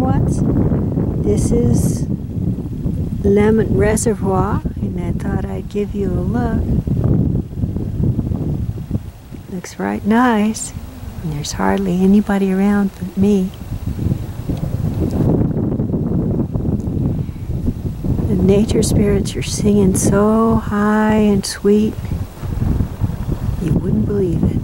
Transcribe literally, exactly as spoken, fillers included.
once. This is Lemon Reservoir, and I thought I'd give you a look. Looks right nice, and there's hardly anybody around but me. The nature spirits are singing so high and sweet, you wouldn't believe it.